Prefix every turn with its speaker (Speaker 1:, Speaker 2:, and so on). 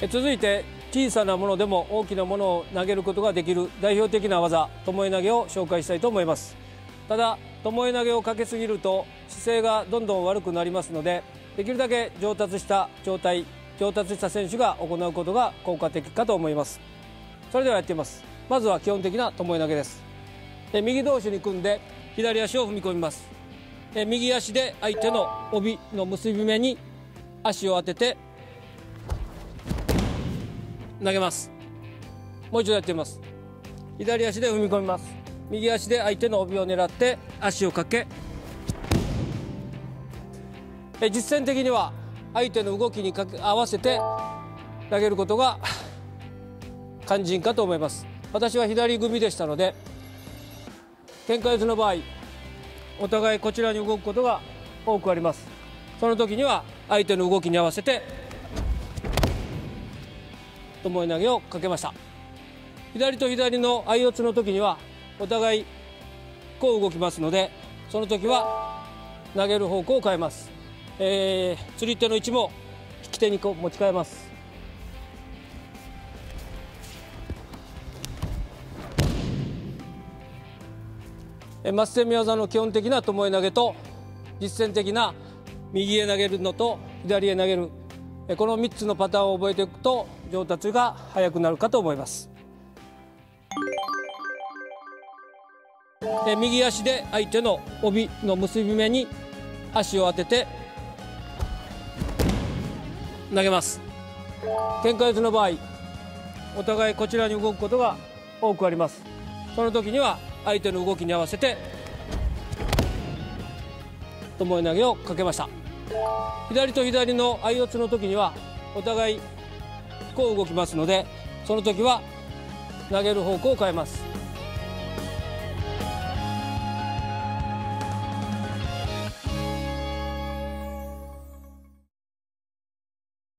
Speaker 1: 続いて小さなものでも大きなものを投げることができる代表的な技、巴投げを紹介したいと思います。ただ巴投げをかけすぎると姿勢がどんどん悪くなりますので、できるだけ上達した選手が行うことが効果的かと思います。それではやってみます。まずは基本的な巴投げです。右同士に組んで左足を踏み込みます。右足で相手の帯の結び目に足を当てて投げます。もう一度やってみます。左足で踏み込みます。右足で相手の帯を狙って足をかけ、実践的には相手の動きに合わせて投げることが肝心かと思います。私は左組みでしたので、喧嘩四つの場合お互いこちらに動くことが多くあります。その時には相手の動きに合わせて巴投げをかけました。左と左の相四つの時にはお互いこう動きますので、その時は投げる方向を変えます。釣り手の位置も引き手に持ち替えます。マス攻め技の基本的な巴投げと実践的な右へ投げるのと左へ投げる、この3つのパターンを覚えていくと上達が早くなるかと思います。右足で相手の帯の結び目に足を当てて投げます。喧嘩四つの場合お互いこちらに動くことが多くあります。その時には相手の動きに合わせて巴投げをかけました。左と左の相四つの時にはお互いこう動きますので、その時は投げる方向を変えます。